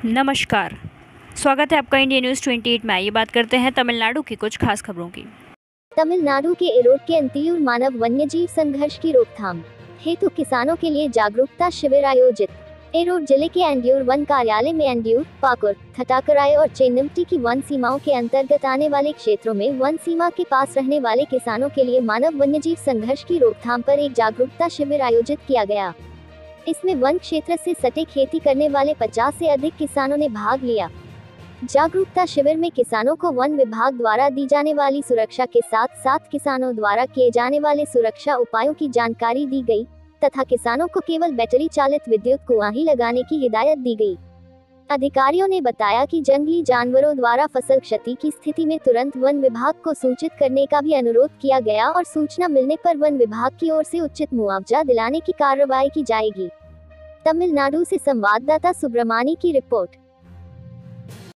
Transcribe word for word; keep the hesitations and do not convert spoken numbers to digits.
नमस्कार। स्वागत है आपका इंडिया न्यूज़ अट्ठाईस में। आइए बात करते हैं तमिलनाडु की कुछ खास खबरों की। तमिलनाडु के एरोड के अंतियूर मानव वन्यजीव संघर्ष की रोकथाम हेतु किसानों के लिए जागरूकता शिविर आयोजित। एरोड जिले के एंड्यूर वन कार्यालय में एंड्यूर, पाकुर, थटाकराय और चेन्नमटी की वन सीमाओं के अंतर्गत आने वाले क्षेत्रों में वन सीमा के पास रहने वाले किसानों के लिए मानव वन्यजीव संघर्ष की रोकथाम पर एक जागरूकता शिविर आयोजित किया गया। इसमें वन क्षेत्र से सटे खेती करने वाले पचास से अधिक किसानों ने भाग लिया। जागरूकता शिविर में किसानों को वन विभाग द्वारा दी जाने वाली सुरक्षा के साथ साथ किसानों द्वारा किए जाने वाले सुरक्षा उपायों की जानकारी दी गई तथा किसानों को केवल बैटरी चालित विद्युत कुआं ही लगाने की हिदायत दी गई। अधिकारियों ने बताया कि जंगली जानवरों द्वारा फसल क्षति की स्थिति में तुरंत वन विभाग को सूचित करने का भी अनुरोध किया गया और सूचना मिलने पर वन विभाग की ओर से उचित मुआवजा दिलाने की कार्रवाई की जाएगी। तमिलनाडु से संवाददाता सुब्रमानी की रिपोर्ट।